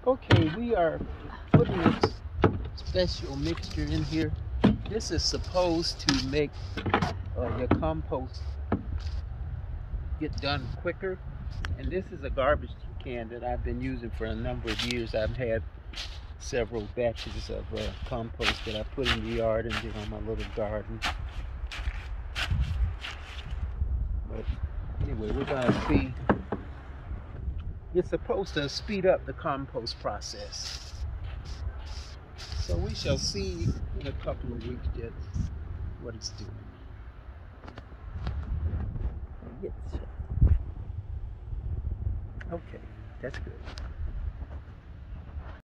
Okay, we are putting this special mixture in here. This is supposed to make your compost get done quicker. And this is a garbage can that I've been using for a number of years. I've had several batches of compost that I put in the yard and then on my little garden. But anyway, we're going to see. It's supposed to speed up the compost process. So we shall see in a couple of weeks just what it's doing. Yes. Okay, that's good.